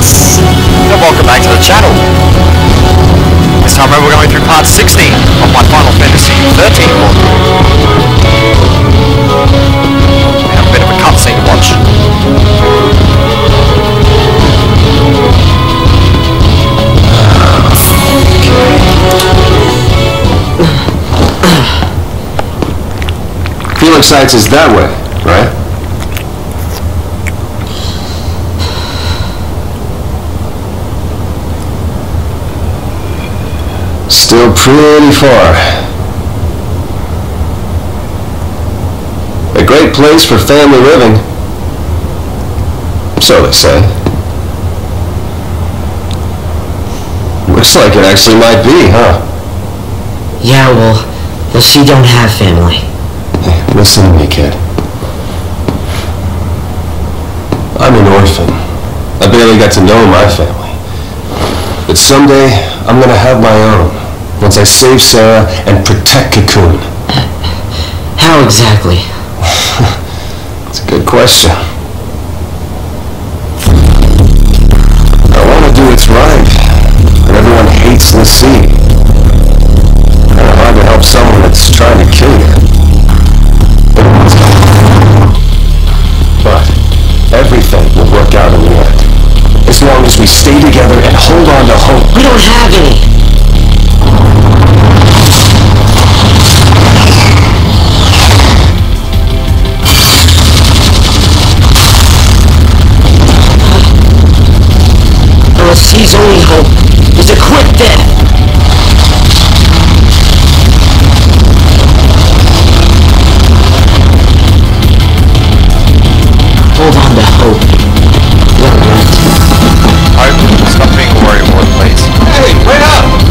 guys, and welcome back to the channel. This time around we're going through part 16 of my Final Fantasy XIII book. We have a bit of a cutscene to watch. Felix Heights is that way, right? Still pretty far. A great place for family living. So they say. Looks like it actually might be, huh? Yeah, well, she don't have family. Hey, listen to me, kid. I'm an orphan. I barely got to know my family. But someday, I'm gonna have my own. Once I save Sarah and protect Cocoon. How exactly? It's a good question. I want to do what's right, but everyone hates Lassie. Kind of hard to help someone that's trying to kill you. But everything will work out in the end. As long as we stay together and hold on to hope. We don't have any! Lassie's only hope is a quick death! Hold on to hope. Young man. Hope, stop being a worrywart, please. Hey, wait up!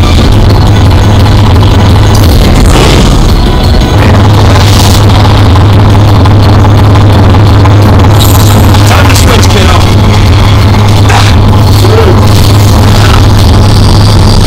Time to switch, kiddo!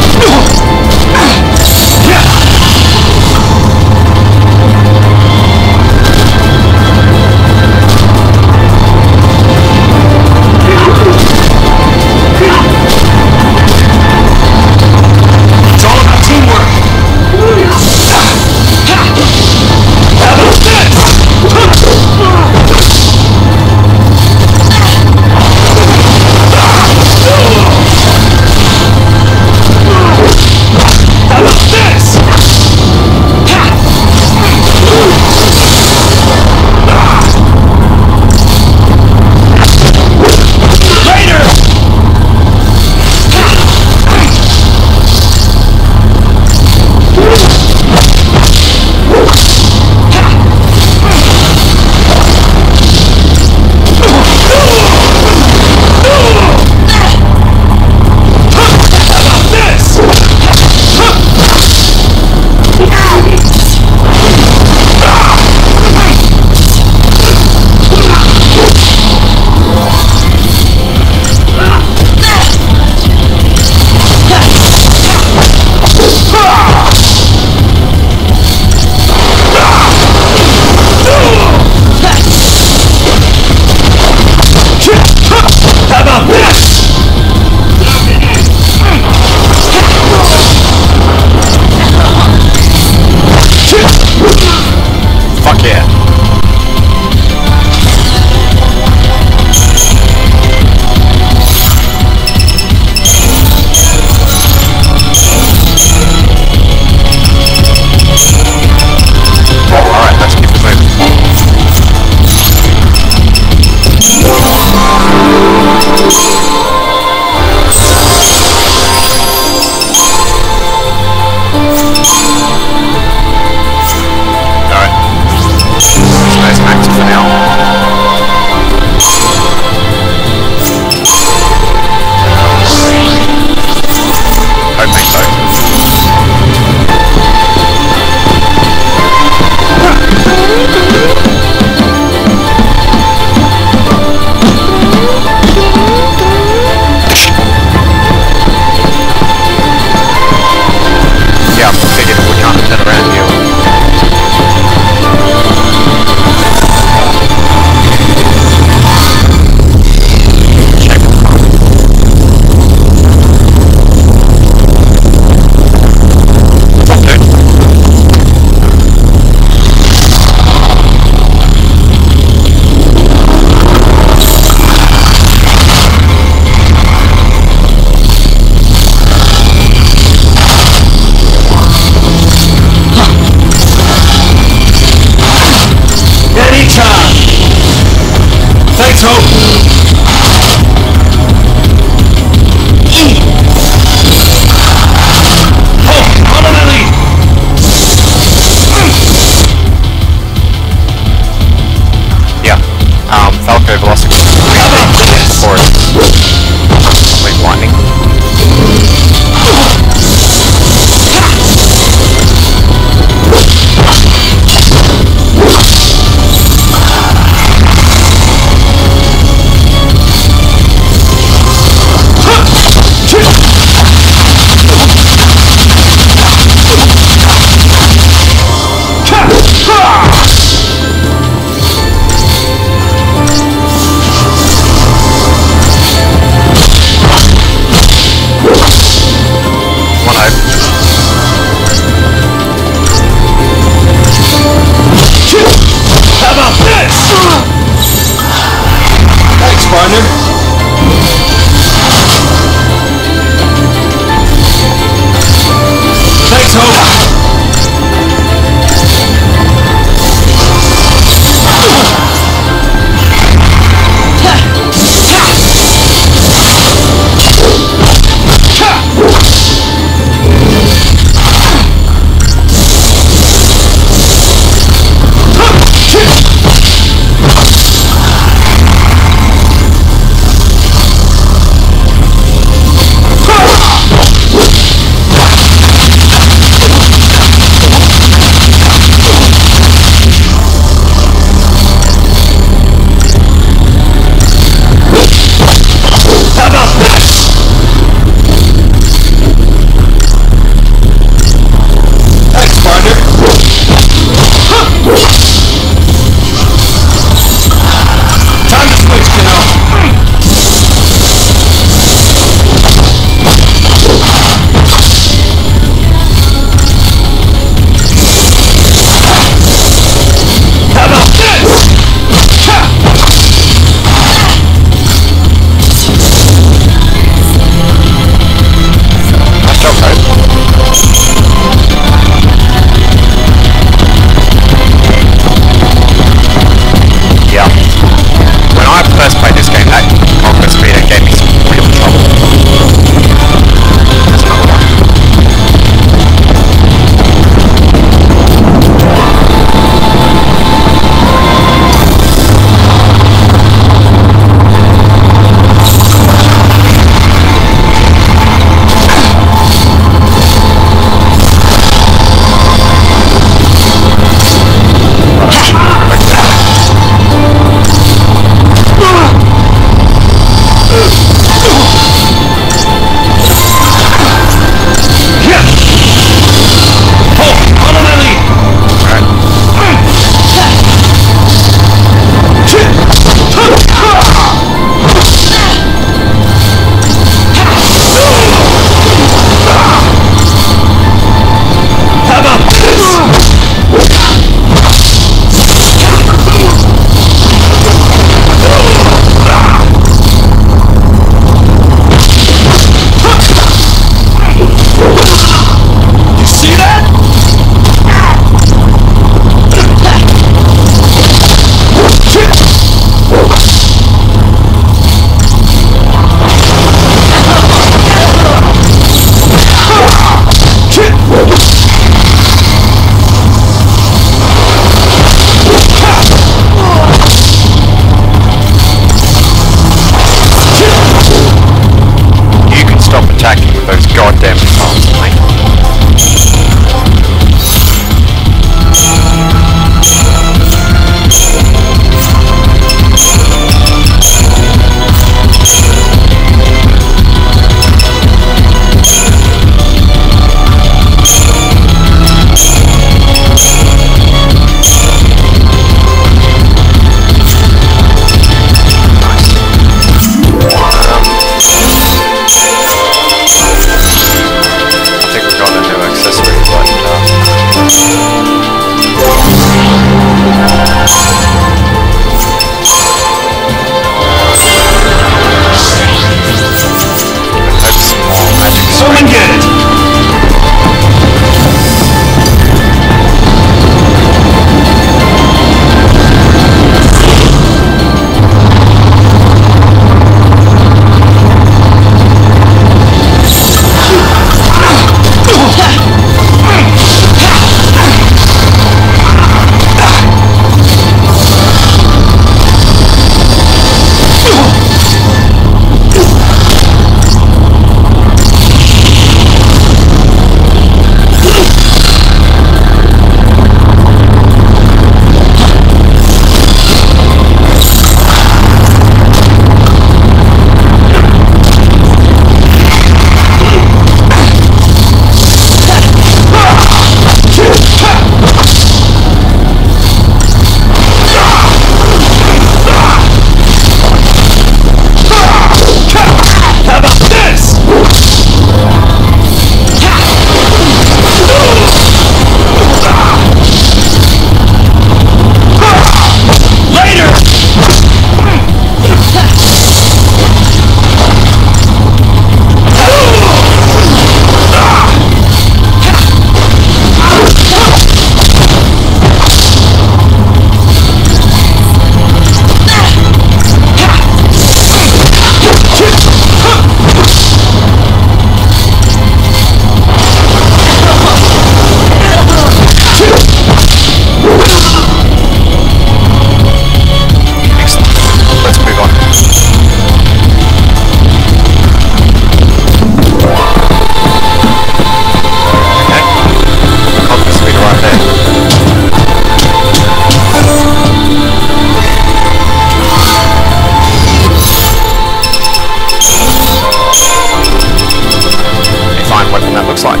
like.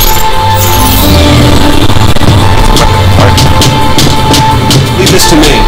Leave this to me.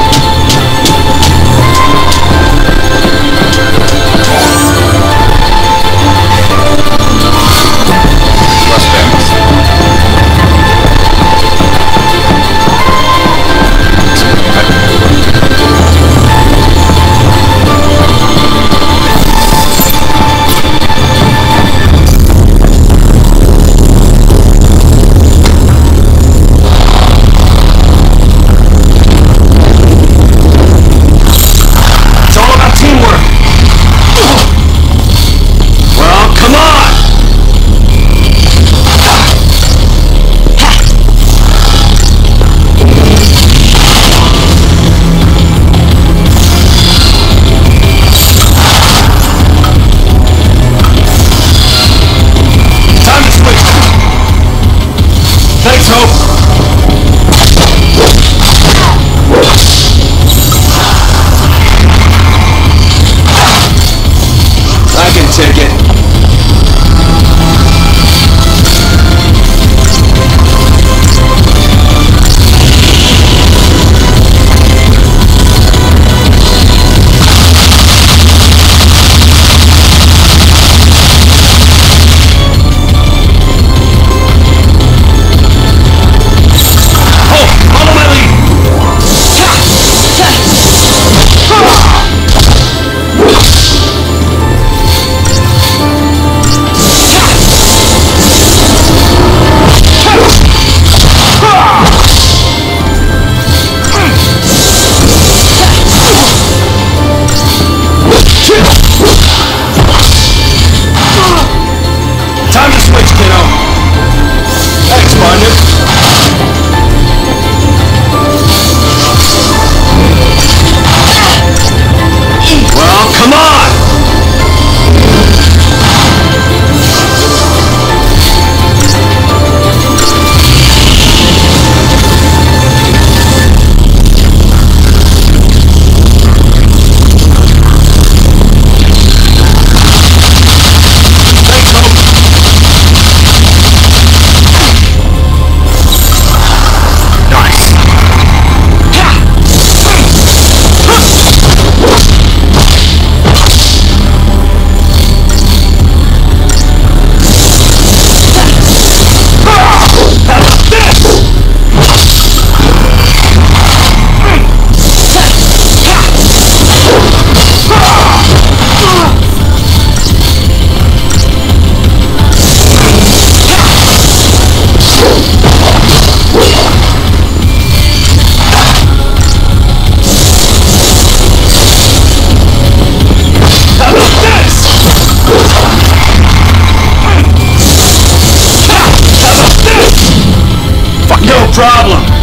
problem.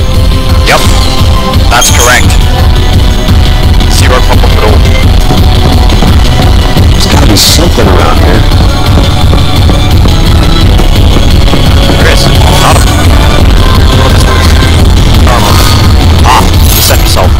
Yep, that's correct. Zero problem at all. There's gotta be something around here. There is. Set yourself.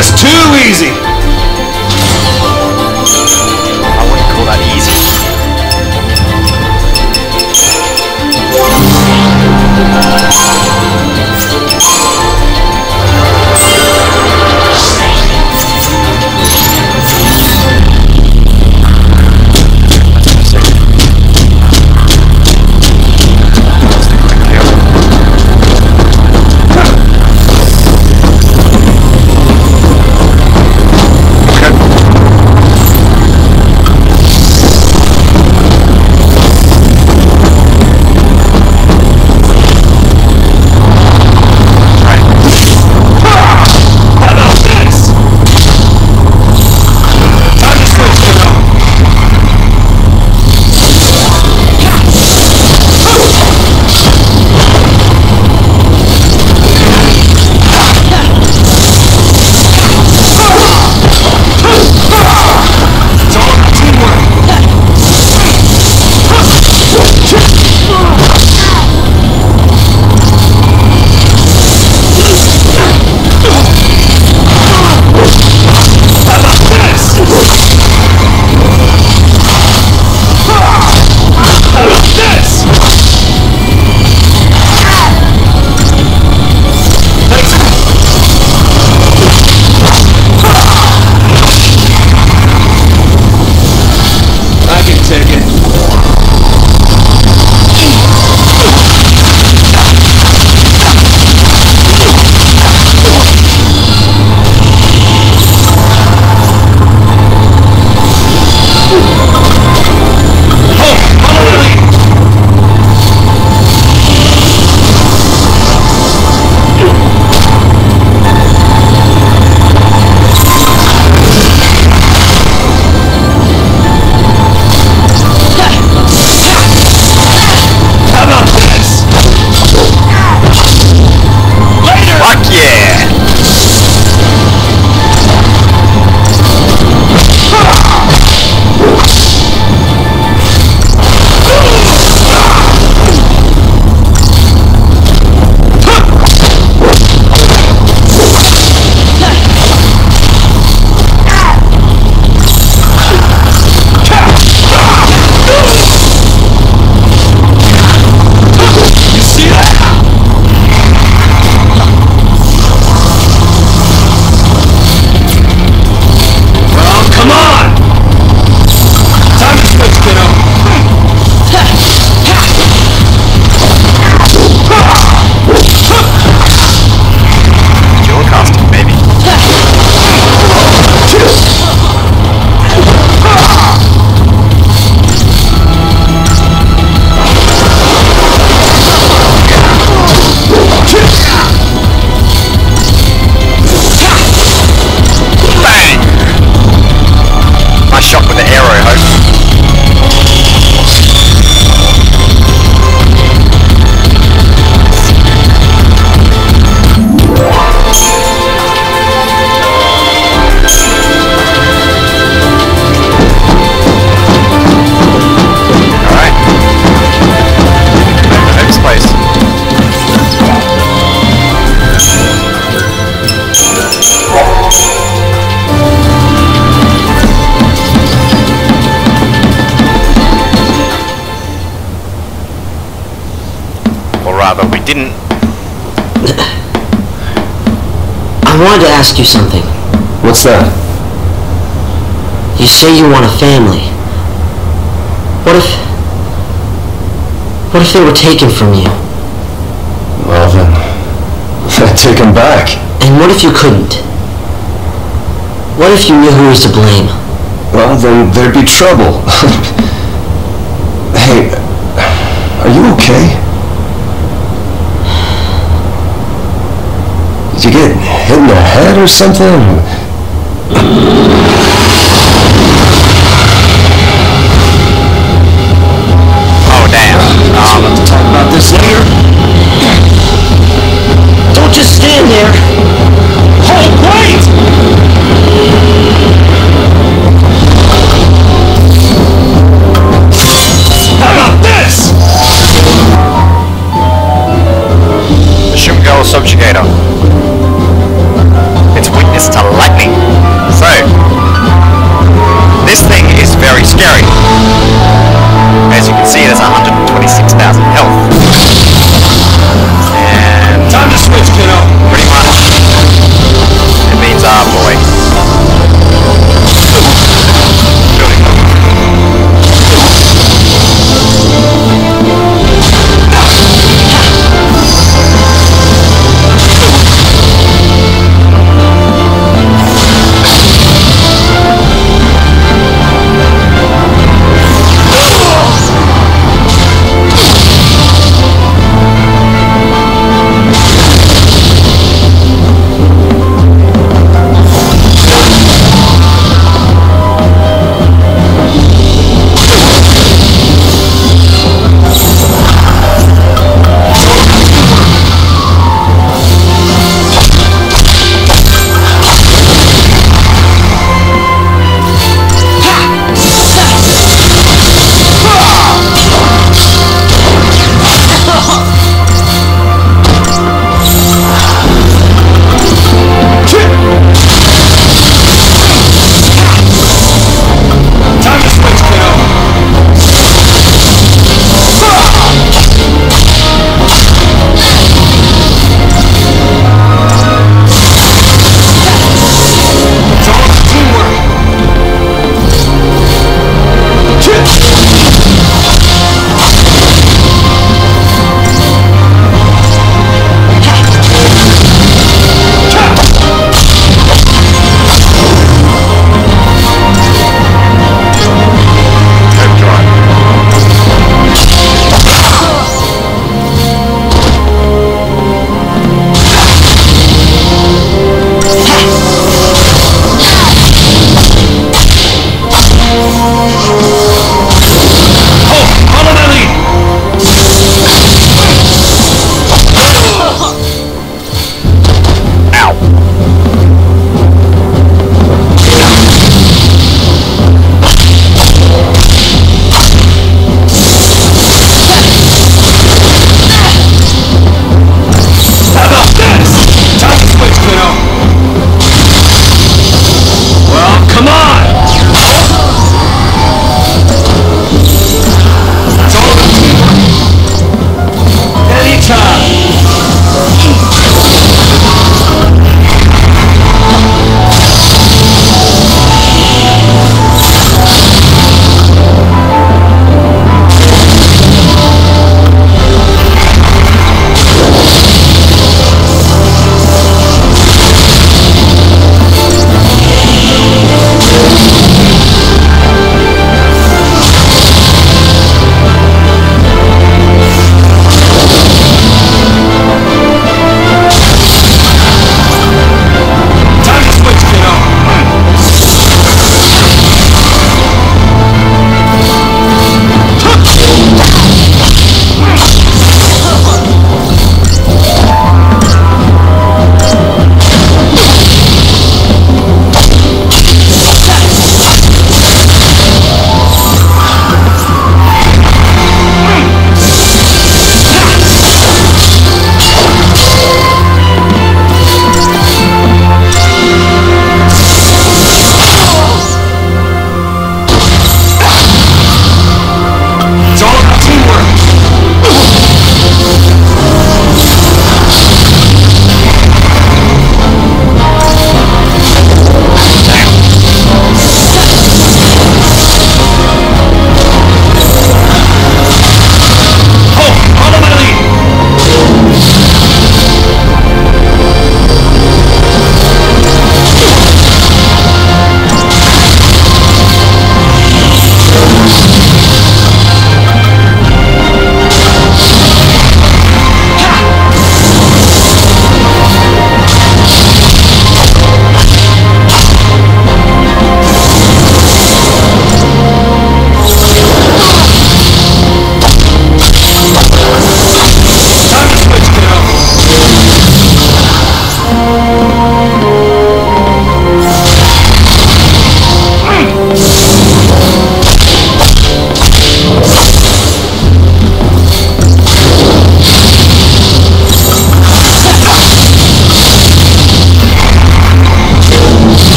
just too easy. I wouldn't call that easy. But we didn't. I wanted to ask you something. What's that? You say you want a family. What if they were taken from you? Well then, I'd take them back. And what if you couldn't? What if you knew who was to blame? Well, then there'd be trouble. Hey, are you okay? Did you get hit in the head or something? Oh, damn. We'll have to talk about this later. Don't just stand there. Hold, wait! How about this? The Shumgo Subjugator. Its weakness to lightning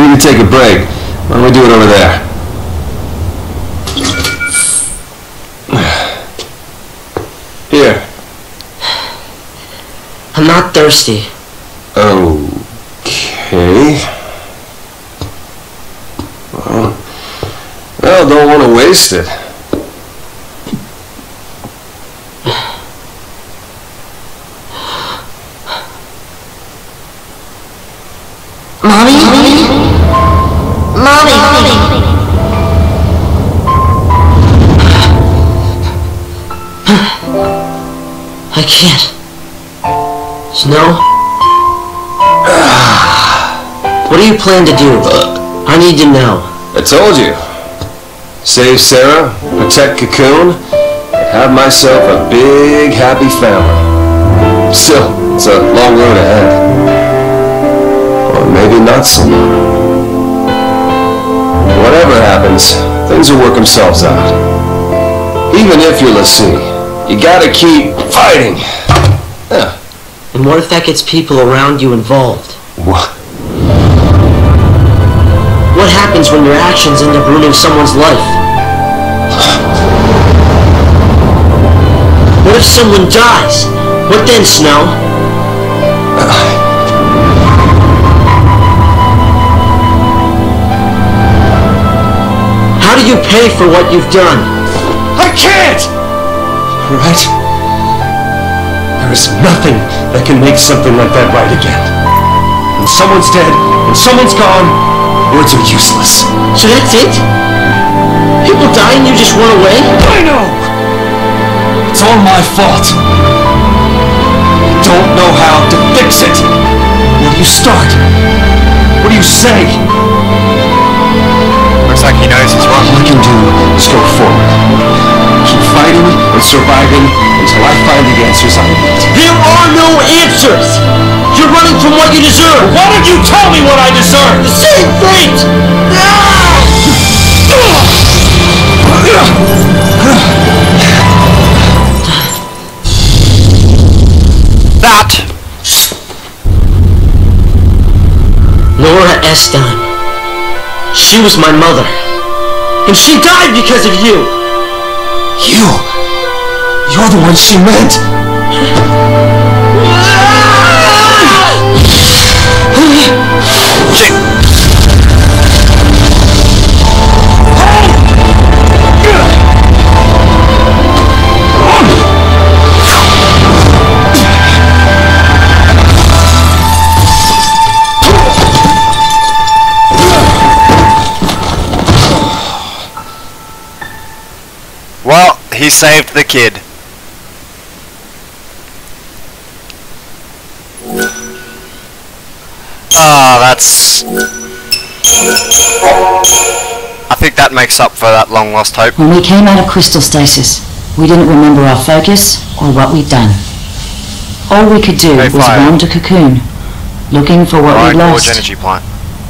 need to take a break. Why don't we do it over there? Here. I'm not thirsty. Okay. Well, don't want to waste it. Mommy? Mommy! I can't. Snow? What do you plan to do? I need to know. I told you. Save Sarah, protect Cocoon, and have myself a big, happy family. Still, it's a long road ahead. Or maybe not so long. Whatever happens, things will work themselves out. Even if you're LaCie, you gotta keep fighting. Yeah. And what if that gets people around you involved? What? What happens when your actions end up ruining someone's life? What if someone dies? What then, Snow? How do you pay for what you've done? I can't! Right? There is nothing that can make something like that right again. When someone's dead, when someone's gone, words are useless. So that's it? People die and you just run away? I know! It's all my fault. I don't know how to fix it. Where do you start? What do you say? Looks like he knows he's wrong. All I can do is go forward. Keep fighting and surviving until I find the answers I need. There are no answers! You're running from what you deserve! Why don't you tell me what I deserve? The same fate! That! Nora Estine. She was my mother. And she died because of you! You're the one she meant! Well, he saved the kid. That's... I think that makes up for that long lost hope. When we came out of crystal stasis, we didn't remember our focus or what we'd done. All we could do was wander Cocoon, looking for what we'd lost. Energy plant.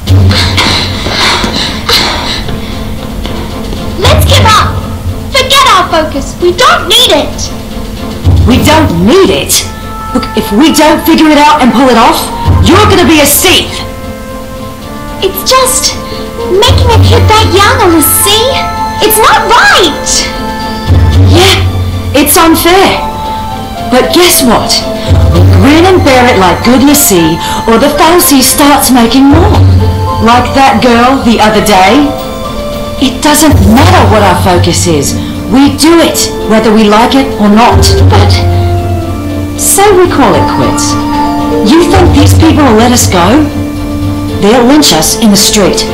Let's give up! Forget our focus! We don't need it! We don't need it? Look, if we don't figure it out and pull it off, you're gonna be a thief! It's just... making a kid that young, LaCie? It's not right! Yeah, it's unfair. But guess what? We grin and bear it like good LaCie, or the fancy starts making more. Like that girl the other day. It doesn't matter what our focus is. We do it, whether we like it or not. But... so we call it quits. You think these people will let us go? They'll lynch us in the street.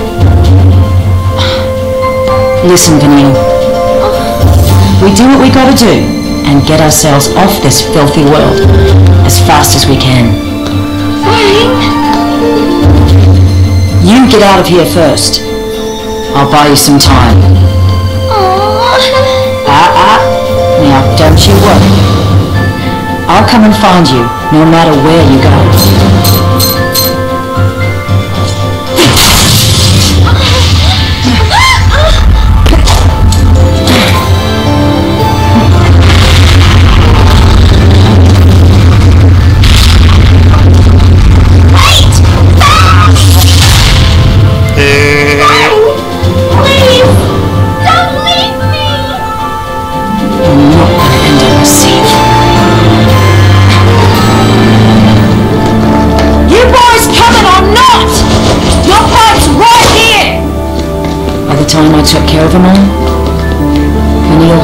Listen, Vanille. We do what we gotta do and get ourselves off this filthy world as fast as we can. Fine. You get out of here first. I'll buy you some time. Now, don't you worry. I'll come and find you, no matter where you go.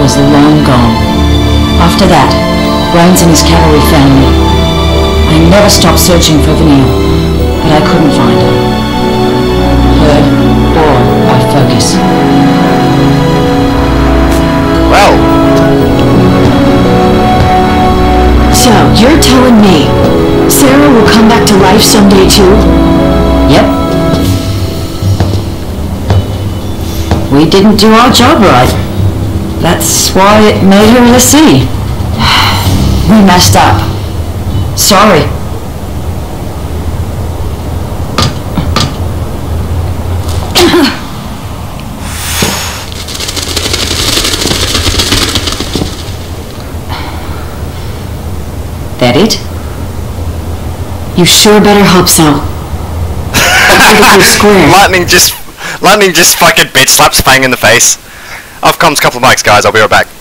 was long gone. After that, Brains and his cavalry found me. I never stopped searching for Vanille, but I couldn't find her. Heard or by Focus. Well, So, you're telling me Sarah will come back to life someday too? Yep. We didn't do our job right. That's why it made her the sea. We messed up. Sorry. That it? You sure better hope so. Square. lightning just fucking bitch slaps Fang in the face. Off comes a couple of mics, guys. I'll be right back.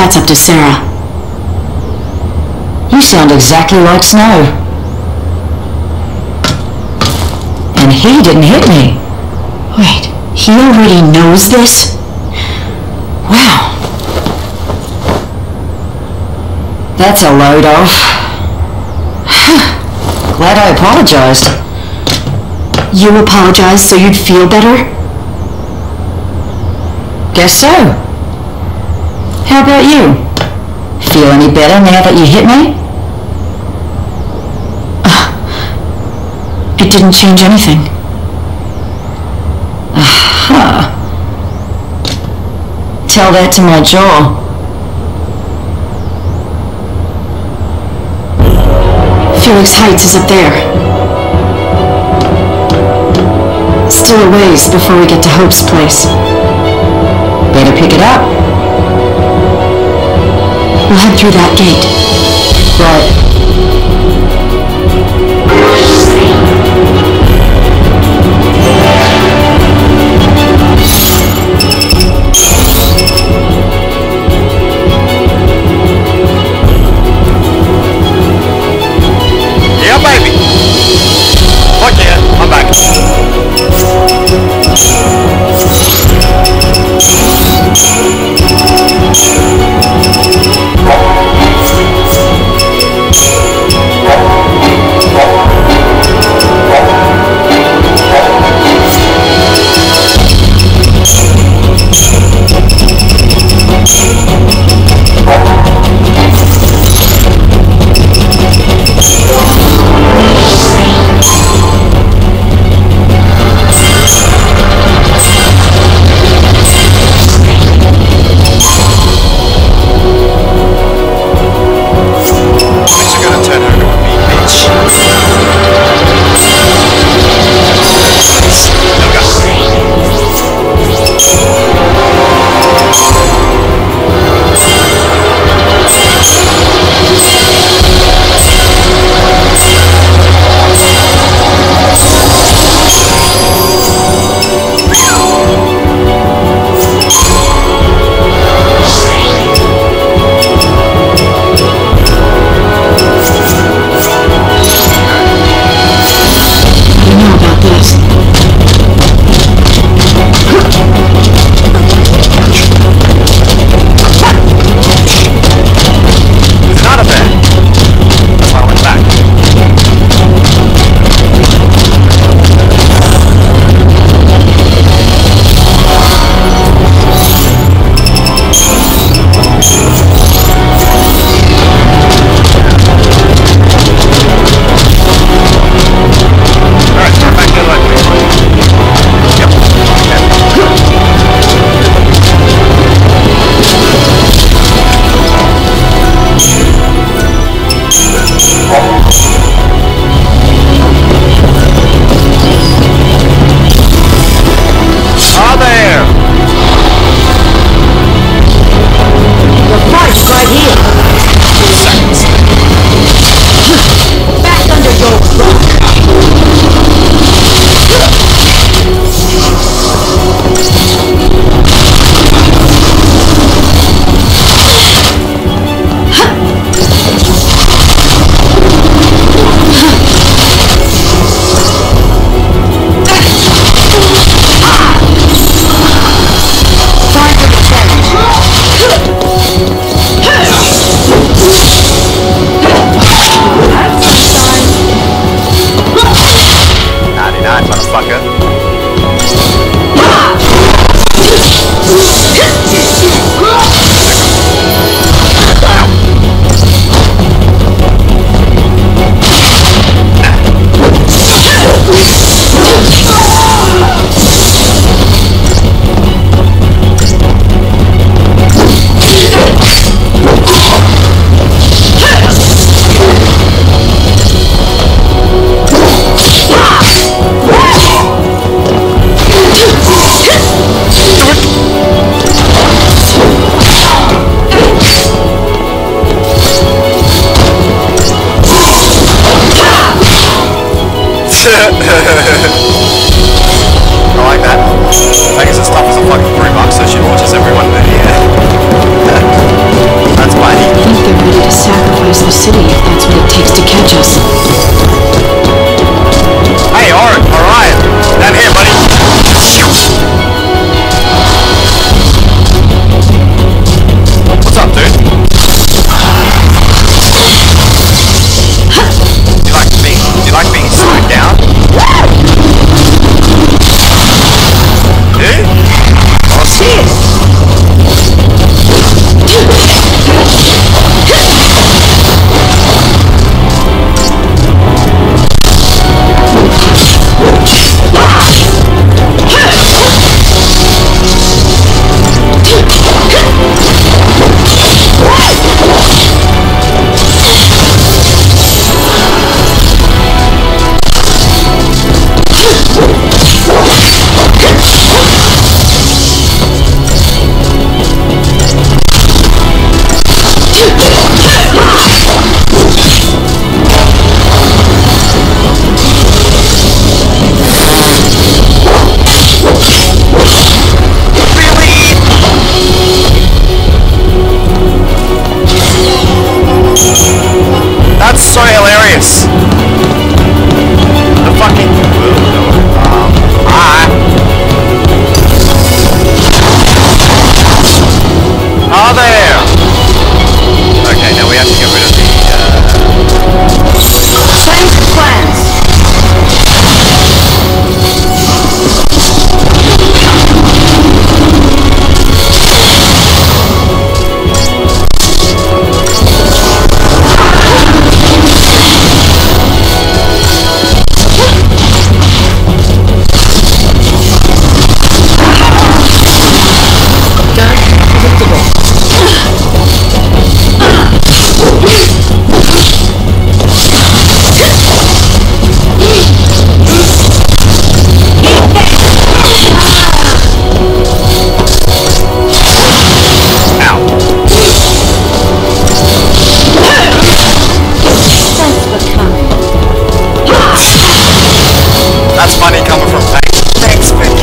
that's up to Sarah. You sound exactly like Snow. And he didn't hit me. Wait, he already knows this? Wow. That's a load off. Glad I apologized. You apologized so you'd feel better? Guess so. How about you? Feel any better now that you hit me? It didn't change anything. Aha. Tell that to my jaw. Felix Heights is up there. Still a ways before we get to Hope's place. Better pick it up. We'll head through that gate. Right. Yeah, baby. Fuck yeah, I'm back. I like that. Vegas is tough as a fucking $3, so she launches everyone in the air. are there? Okay, now we have to get rid of the, Change the plans. that's funny coming from Thanks. Thanks, Vicky.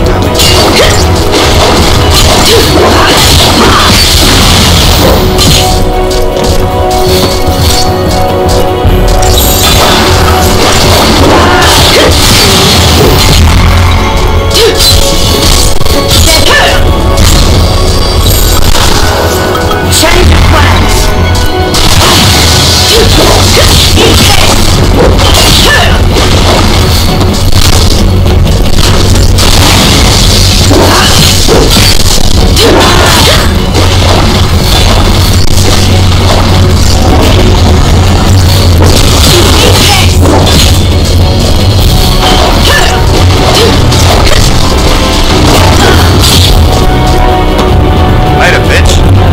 Change the plans. Later, bitch.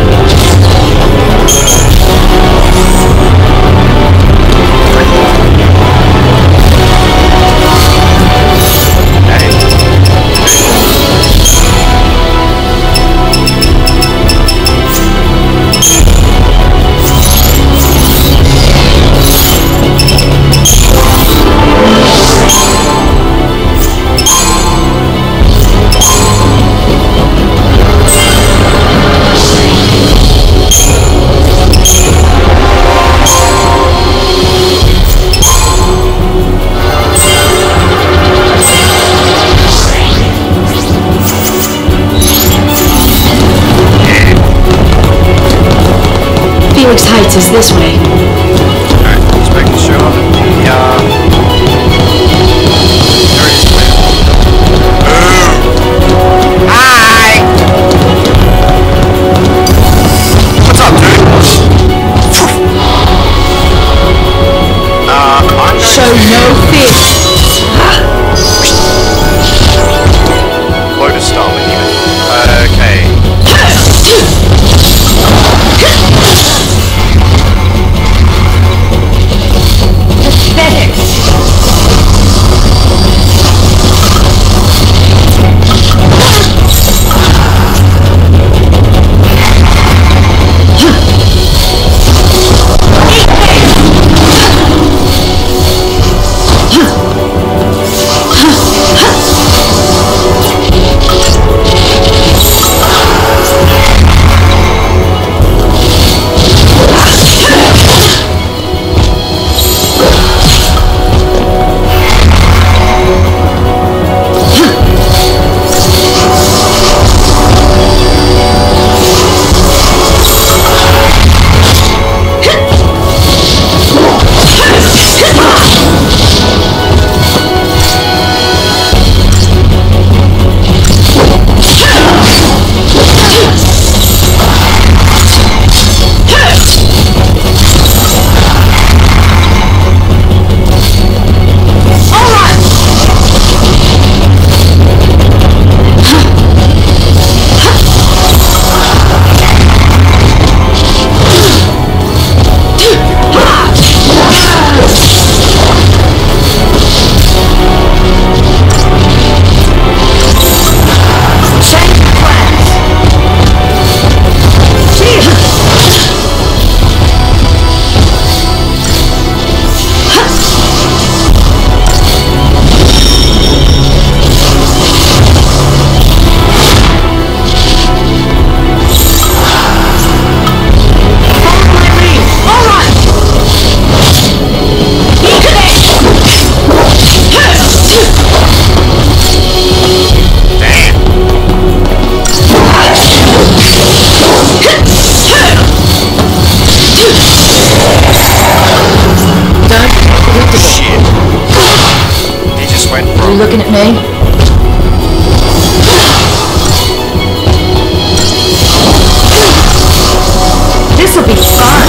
Felix Heights is this way. Alright, just making sure that there is clear. Hi! What's up, dude? I'm going Show no fear. Lotus Star Behemoth. Okay. You looking at me? This'll be fun.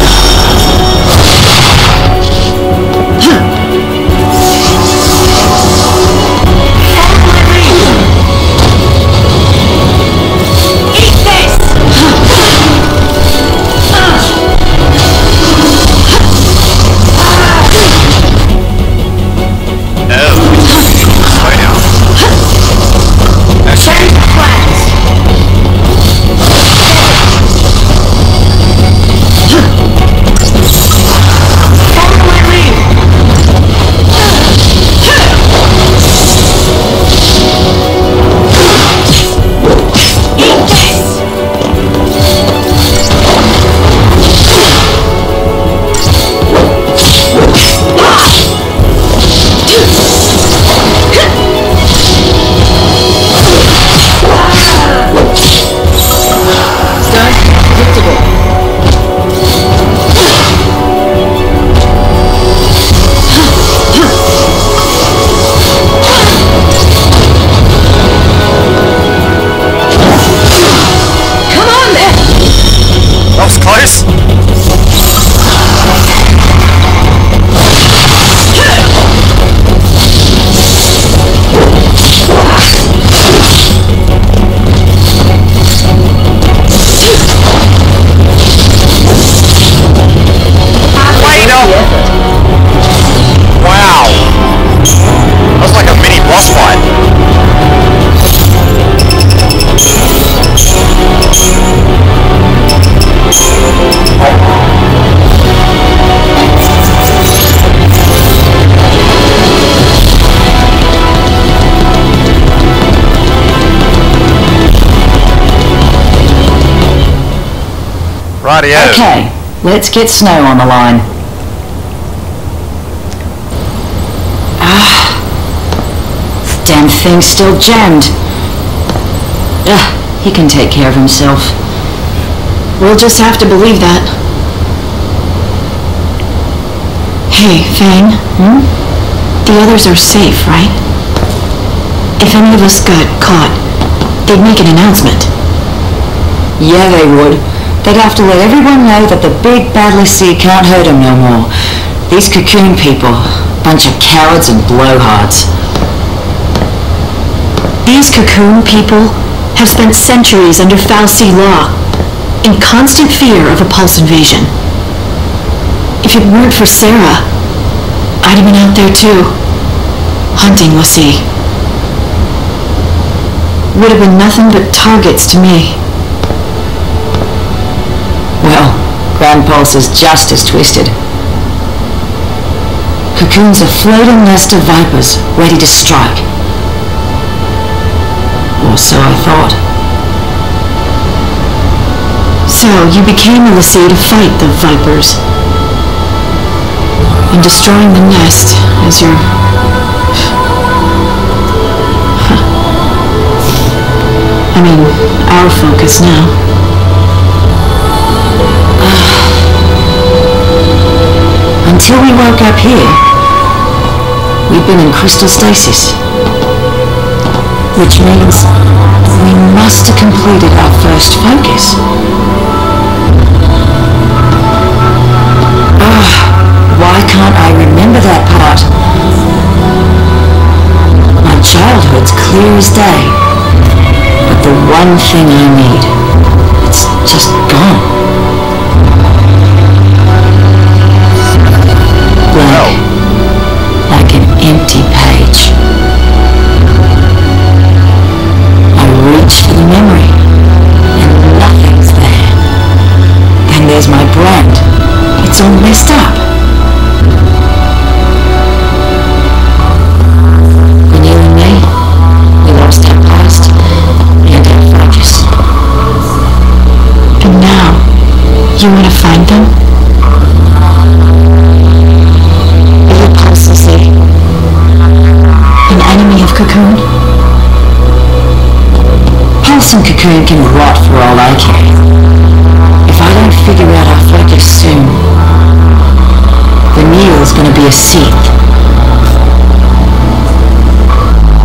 Rightio. Okay, let's get Snow on the line. Damn thing's still jammed. He can take care of himself. We'll just have to believe that. Hey, Fang. The others are safe, right? If any of us got caught, they'd make an announcement. Yeah, they would. They'd have to let everyone know that the big badly sea can't hurt them no more. These Cocoon people, bunch of cowards and blowhards. These Cocoon people have spent centuries under Foul Sea law, in constant fear of a Pulse invasion. If it weren't for Sarah, I'd have been out there too, hunting Lassie. Would have been nothing but targets to me. Well, Grand Pulse is just as twisted. Cocoon's a floating nest of vipers, ready to strike. Or so I thought. So, you became a Lassie to fight the vipers. And destroying the nest as your... I mean, our focus now. Until we woke up here, we've been in crystal stasis. Which means we must have completed our first focus. Why can't I remember that part? My childhood's clear as day. But the one thing I need, it's just gone. Blank. Like an empty page. I reach for the memory, and nothing's there. Then there's my brand. It's all messed up. And you and me, we lost our past and our focus. And now, you want to find them? The Pulse Lassie. An enemy of Cocoon? Pulse and Cocoon can rot for all I care. If I don't figure out our focus soon, the meal's gonna be a Sith.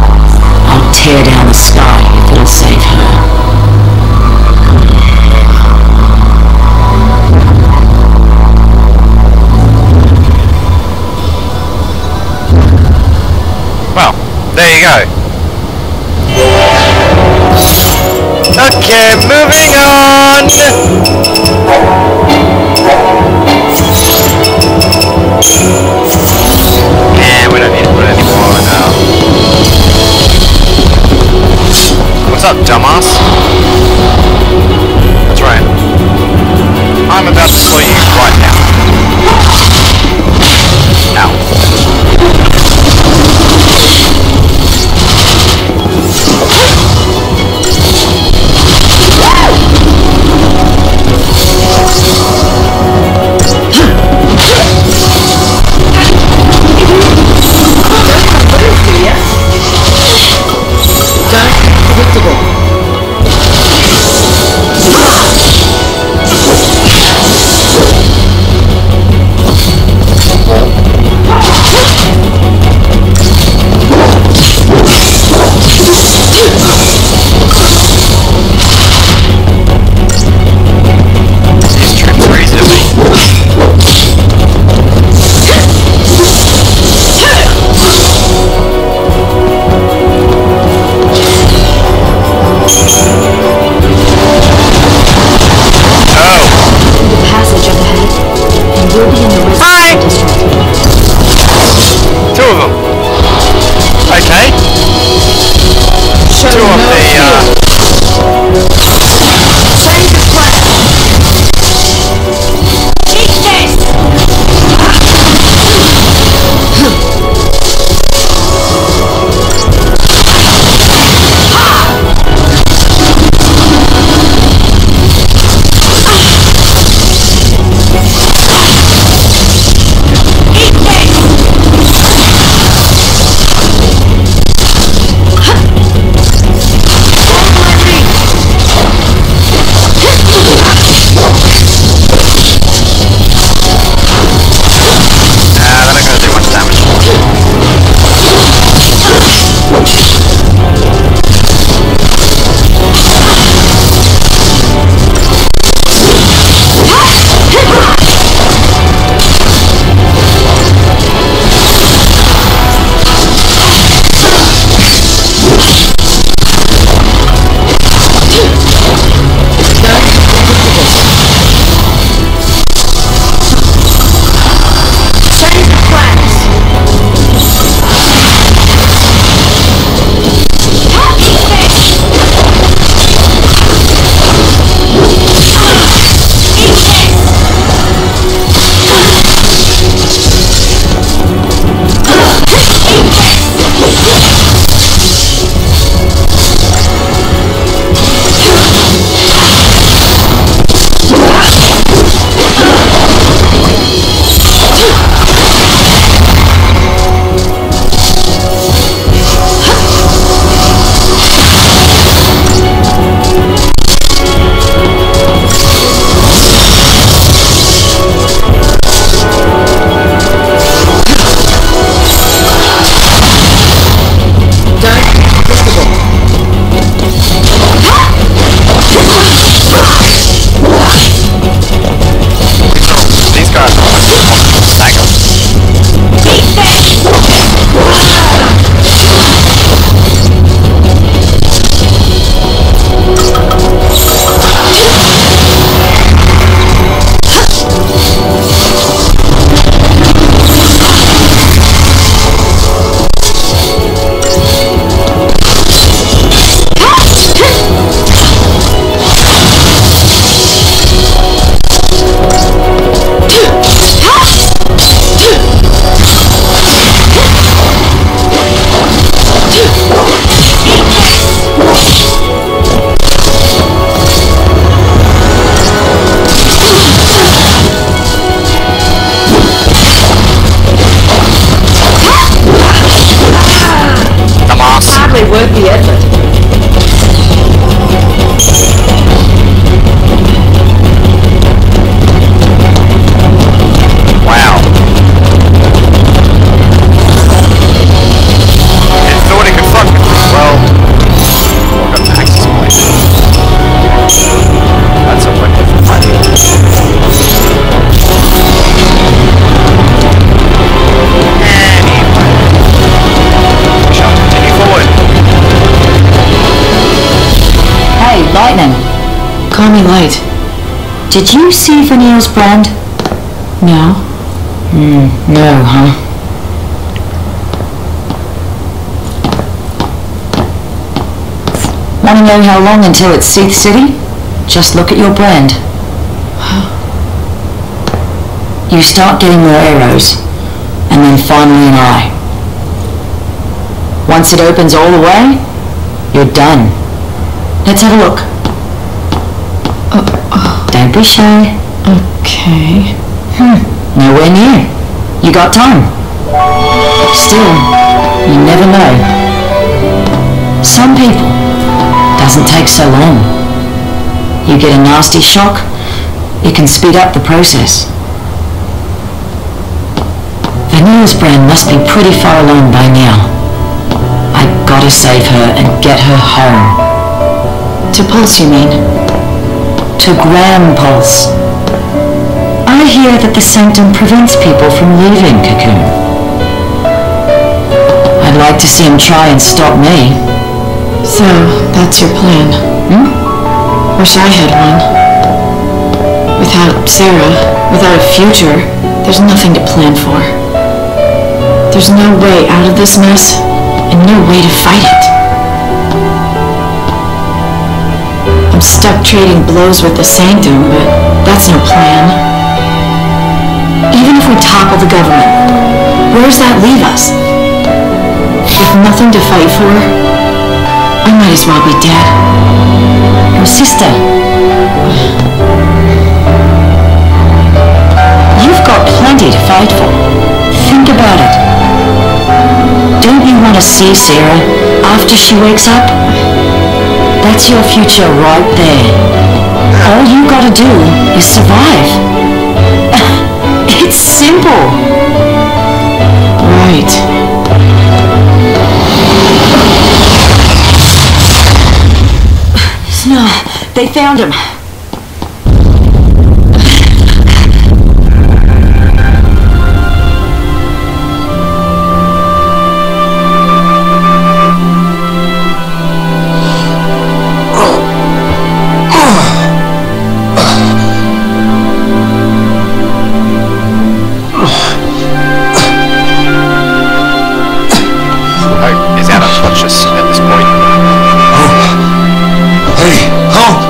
right. Did you see Vanille's brand? No. No, huh? Want to know how long until it's Seath City? Just look at your brand. You start getting more arrows, and then finally an eye. Once it opens all the way, you're done. Let's have a look. Don't be shy. Okay. Nowhere near. You got time. Still, you never know. Some people, doesn't take so long. You get a nasty shock, it can speed up the process. Vanille's brand must be pretty far along by now. I gotta save her and get her home. To Pulse, you mean? To Grand Pulse. I hear that the Sanctum prevents people from leaving Cocoon. I'd like to see him try and stop me. So, that's your plan. Wish I had one. Without Sarah, without a future, there's nothing to plan for. There's no way out of this mess, and no way to fight it. I'm stuck trading blows with the Sanctum, but that's no plan. Even if we topple the government, where does that leave us? With nothing to fight for, I might as well be dead. Your sister. You've got plenty to fight for. Think about it. Don't you want to see Sarah after she wakes up? That's your future right there. All you gotta do is survive. It's simple. Right. No, they found him. Is out unconscious at this point. Hey, help!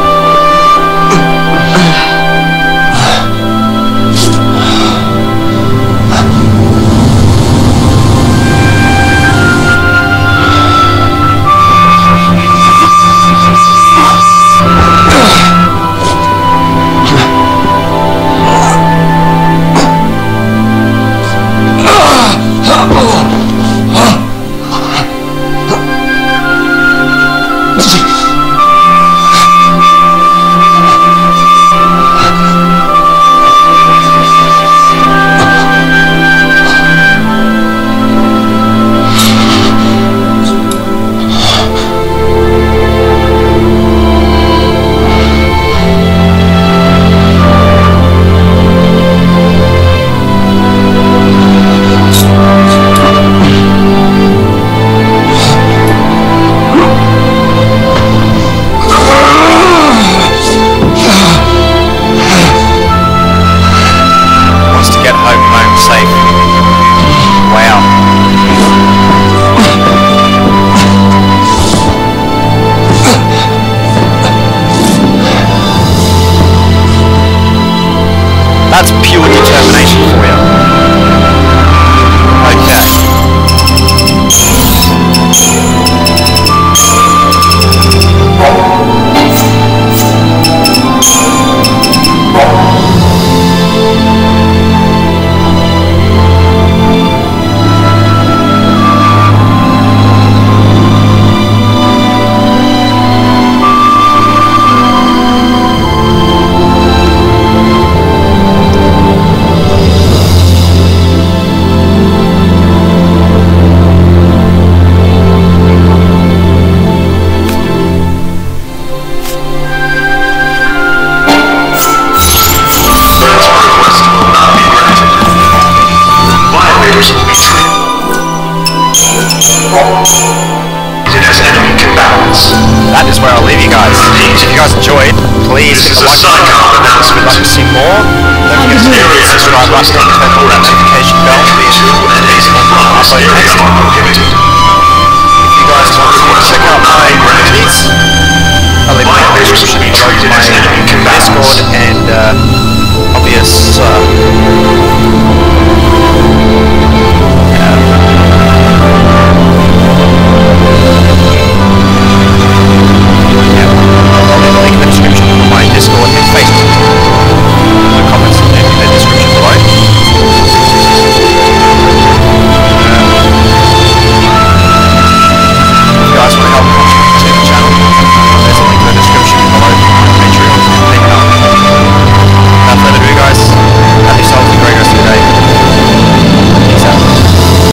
That's pure determination for you. That is where I'll leave you guys. If you guys enjoyed, please hit the like button if you'd like to see more. Don't forget to hit the subscribe button and click on the notification bell to be upload next. If you guys want to check out my communities, I'll leave my description below to my Discord